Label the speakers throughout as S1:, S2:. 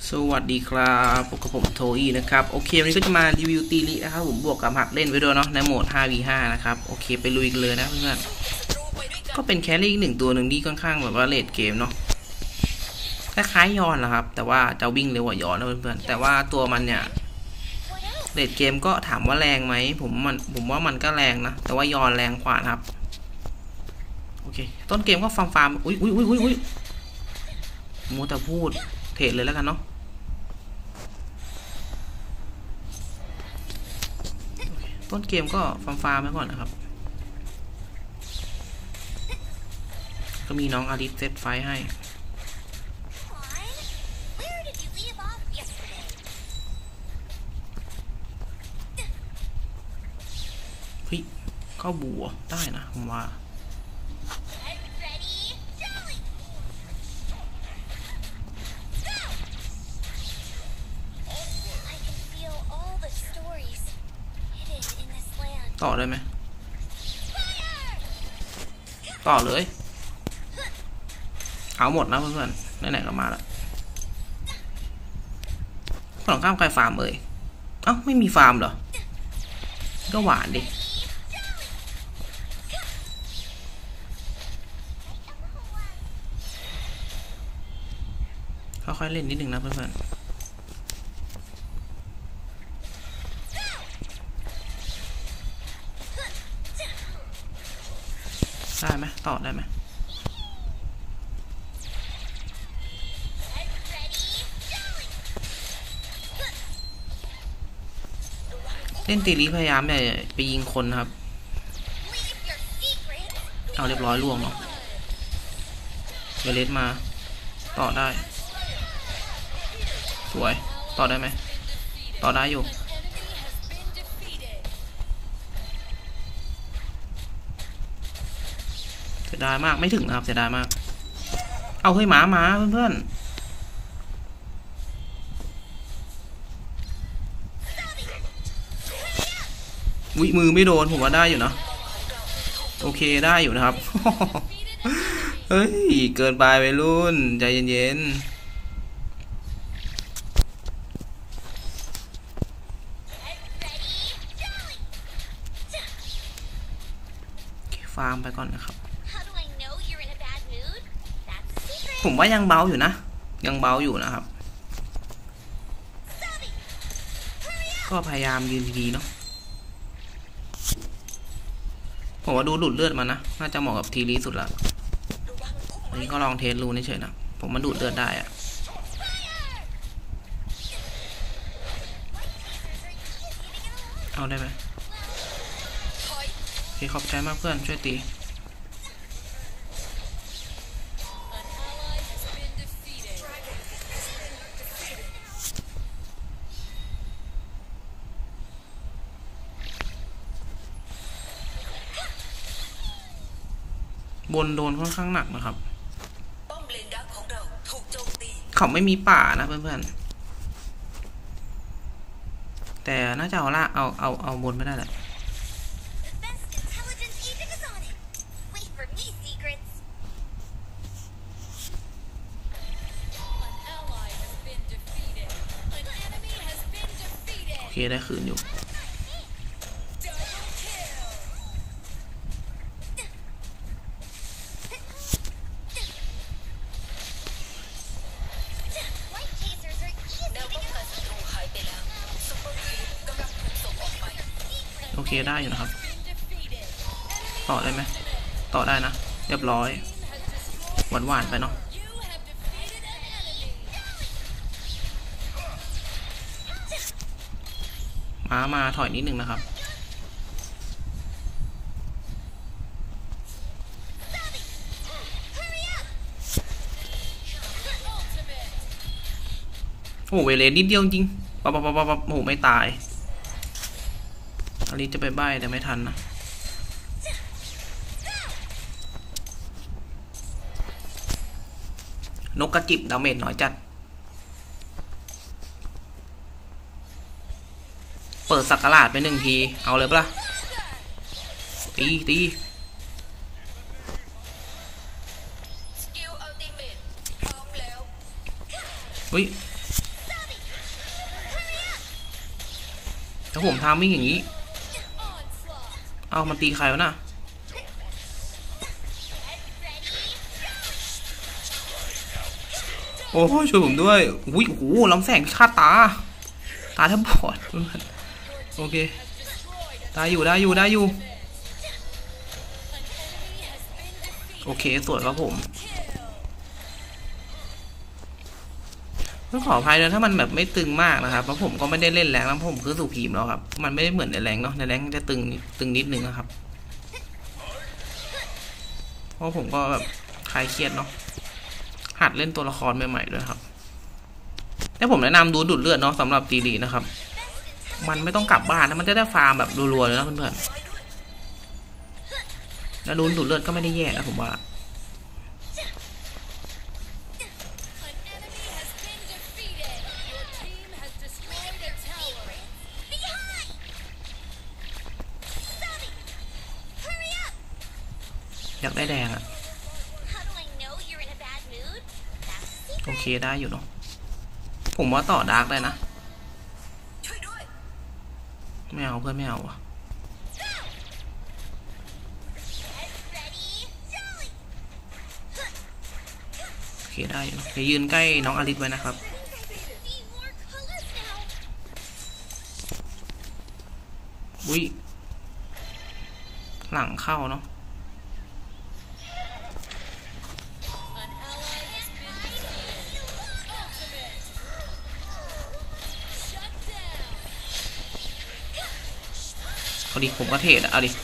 S1: สวัสดีครับพบกับผมโทอี้นะครับโอเควันนี้ก็จะมารีวิวตีลินะครับผมบวกกับหัดเล่นไว้ด้วยเนาะในโหมด 5v5 นะครับโอเคไปลุยกันเลยนะเพื่อนก็เป็นแครี่อีกหนึ่งตัวหนึ่งที่ค่อนข้างแบบว่าเลดเกมเนาะคล้ายๆยอนแหละครับแต่ว่าจะวิ่งเร็วกว่ายอนนะเพื่อนๆแต่ว่าตัวมันเนี่ยเลดเกมก็ถามว่าแรงไหมผมว่ามันก็แรงนะแต่ว่ายอนแรงกว่าครับโอเคต้นเกมก็ฟาร์มอุ้ยมัวแต่พูดเทรดเลยแล้วกันเนาะต้นเกมก็ฟาร์มไว้ก่อนนะครับก็มีน้องอาริสเซตไฟให้เฮ้ยเข้าบัวได้นะผมว่าต่อได้ไหมต่อเลยเอาหมดนะเพื่อนๆไหนๆก็มาแล้วฝั่งข้ามใครฟาร์มเอ่ยเอ้าไม่มีฟาร์มเหรอก็หวานดิค่อยๆเล่นนิดนึงนะเพื่อนๆได้ไหมต่อได้ไหมเล่นตีลีพยายามไปยิงคนครับเอาเรียบร้อยล่วงเนาะเวเลสมาต่อได้สวยต่อได้ไหมต่อได้อยู่เสียดายมากไม่ถึงนะครับเสียดายมากเอาเฮ้ยหมาเพื่อนวิมือไม่โดนผมว่าได้อยู่นะโอเคได้อยู่นะครับเฮ้ยเกินไปวัยรุ่นใจเย็นๆฟาร์มไปก่อนนะครับผมว่ายังเบาอยู่นะยังเบาอยู่นะครับก็พยายามยืนดีๆเนาะผมว่าดูดูดเลือดมานะน่าจะเหมาะกับทีรีสุดละอันนี้ก็ลองเทสรูเฉยๆนะผมมันดูดเลือดได้อะเอาได้ไหมโอเคขอบใจมากเพื่อนช่วยตีบนโดนค่อนข้างหนักนะครับเขาไม่มีป่านะเพื่อนๆแต่น่าจะเอาละเอาบนไม่ได้แหละโอเคได้คืนอยู่โอเคได้อยู่นะครับต่อได้ไหมต่อได้นะเรียบร้อยหวานๆไปเนาะมาถอยนิดนึงนะครับโอ้เวเลนนิดเดียวจริงปั๊บโอ้ไม่ตายอันนี้จะไปใบ้แต่ไม่ทันนะนกกระจิบดาเมจน้อยจัดเปิดสักการาดไป1 ทีเอาเลยปะล่ะตีอุ้ยผมทามมิ่งอย่างนี้เอามันตีใครวะน่ะโอ้ช่วยผมด้วยอุ้ยโอ้โหลำแสงพิฆาตตาแทบบอดโอเคได้อยู่โอเคสวยครับผมต้องขออภัยด้วยถ้ามันแบบไม่ตึงมากนะครับเพราะผมก็ไม่ได้เล่นแรงแล้วผมคือสู่พีมแล้วครับมันไม่ได้เหมือนในแรงเนาะในแรงจะตึงนิดนึงนะครับเพราะผมก็แบบคลายเครียดเนาะหัดเล่นตัวละครใหม่ๆด้วยครับแล้วผมแนะนำดูดเลือดเนาะสำหรับตีดีนะครับมันไม่ต้องกลับบ้านนะมันจะได้ฟาร์มแบบรัวๆเลยนะเพื่อนๆแล้วดูดเลือดก็ไม่ได้แย่นะผมว่าอยากได้แดงอะโอเคได้อยู่เนาะผมว่าต่อดาร์กได้นะไม่เอาเพื่อนไม่เอาอะโอเคได้อยู่เดี๋ยวยืนใกล้น้องอลิสไว้นะครับอุ้ยหลังเข้าเนาะเอาดิผมก็เทรดเอาดิ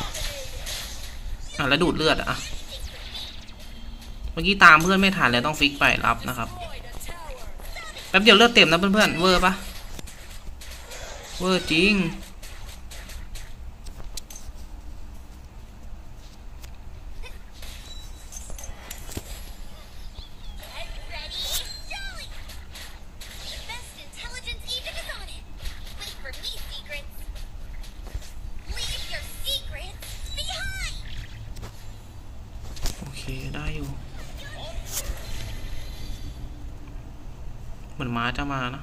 S1: แล้วดูดเลือดอะเมื่อกี้ตามเพื่อนไม่ทันเลยต้องฟิกไปรับนะครับแป๊บเดียวเลือดเต็มนะเพื่อนๆเวอร์ปะเวอร์จริงได้อยู่เหมือนม้าจะมานะ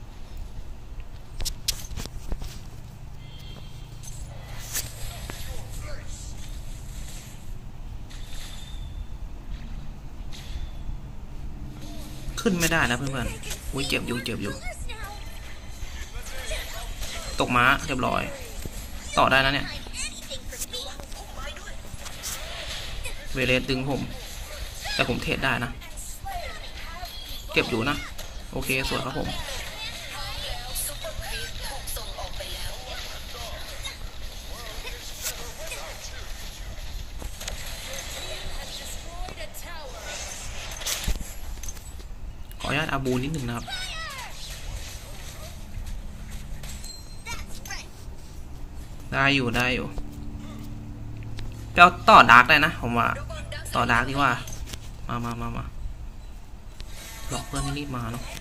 S1: ขึ้นไม่ได้นะเพื่อนๆอุ้ยเจ็บอยู่ตกม้าเรียบร้อยต่อได้นะเนี่ยเวเลสดึงผมแต่ผมเทรดได้นะเก็บอยู่นะโอเคสวยครับผมขออนุญาตอาบูนิดหนึ่งนะครับได้อยู่เจ้าต่อดาร์กได้นะผมว่าต่อดาร์กดีกว่ามาหลอกเพื่อนให้รีบมาเนาะ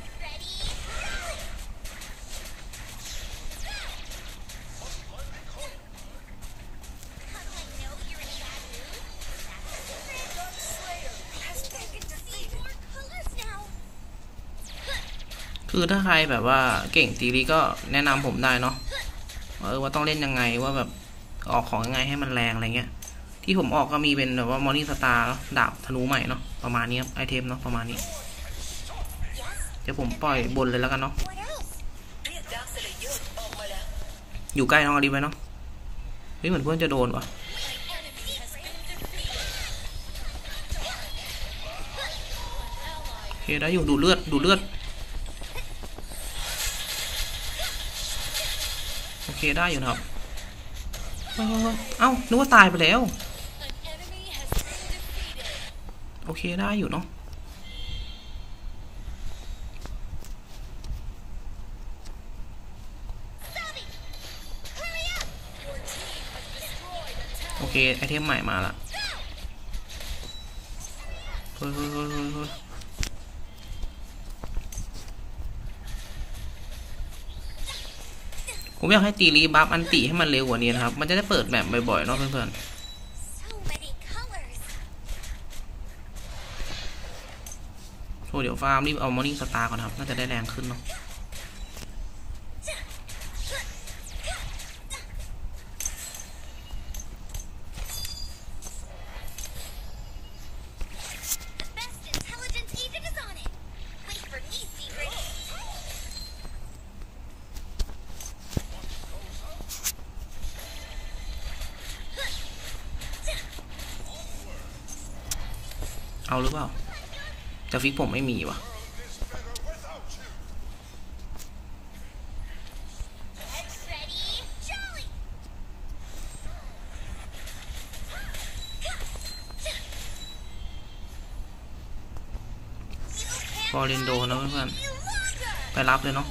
S1: คือถ้าใครแบบว่าเก่งตีรีก็แนะนำผมได้เนาะว่าต้องเล่นยังไงว่าแบบออกของยังไงให้มันแรงอะไรเงี้ยที่ผมออกก็มีเป็นแบบว่ามอร์นิ่งสตาร์ดาบธนูใหม่เนาะประมาณนี้ครับไอเทมเนาะประมาณนี้เดี๋ยวผมปล่อยบนเลยแล้วกันเนาะอยู่ใกล้น้องอดีไว้เนาะเหมือนเพื่อนจะโดนวะโอเคได้อยู่ดูเลือดโอเคได้อยู่นะครับเอ้านึกว่าตายไปแล้วโอเคได้อยู่เนาะโอเคไอเทมใหม่มาละเฮ้ยผมอยากให้ตีรีบัฟอันติให้มันเร็วกว่านี้นะครับมันจะได้เปิดแบบบ่อยๆเนาะเพื่อนๆโอ้เดี๋ยวฟาร์มรีบเอามอร์นิ่งสตาร์ก่อนครับน่าจะได้แรงขึ้นเนาะเอาหรือเปล่าแต่ฟิกผมไม่มีวะฟอร์เรนโดนะเพื่อนๆไปรับเลยเนาะ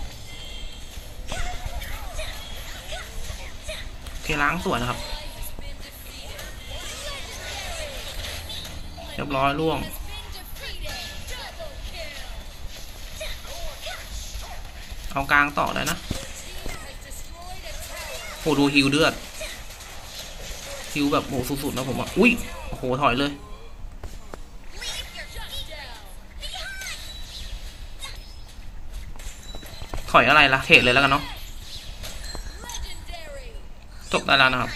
S1: โอเคล้างสวยนะครับเรียบร้อยล่วงเอากลางต่อได้นะโหดูฮิวเลือดฮิวแบบโหสุดๆนะผมอ่ะอุ้ยโอ้โหถอยเลยถอยอะไรล่ะเทรดเลยแล้วกันเนาะจบได้แล้วนะครับ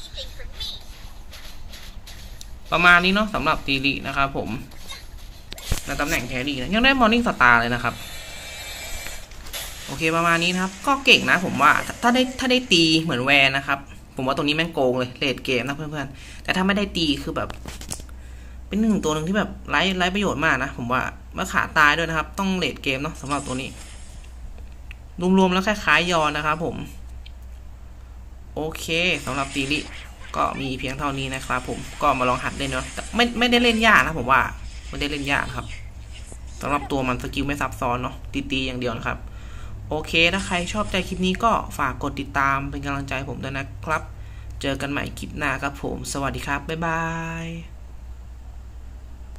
S1: ประมาณนี้เนาะสำหรับตีลีนะครับผมในตำแหน่งแครี่นะยังได้มอร์นิ่งสตาร์เลยนะครับโอเคประมาณนี้นะครับก็เก่งนะผมว่าถ้าได้ตีเหมือนแวนนะครับผมว่าตรงนี้แม่งโกงเลยเลดเกมนะเพื่อนๆแต่ถ้าไม่ได้ตีคือแบบเป็นหนึ่งตัวหนึ่งที่แบบไร้ประโยชน์มากนะผมว่าเมื่อขาตายด้วยนะครับต้องเลดเกมเนาะสำหรับตัวนี้รวมๆแล้วคล้ายๆยอนนะครับผมโอเคสำหรับตีลีก็มีเพียงเท่านี้นะครับผมก็มาลองหัดเล่นเนาะไม่ได้เล่นยากนะผมว่าไม่ได้เล่นยากครับสำหรับตัวมันสกิลไม่ซับซ้อนเนาะตีอย่างเดียวนะครับโอเคถ้าใครชอบใจคลิปนี้ก็ฝากกดติดตามเป็นกำลังใจผมด้วยนะครับเจอกันใหม่คลิปหน้าครับผมสวัสดีครับบ๊ายบาย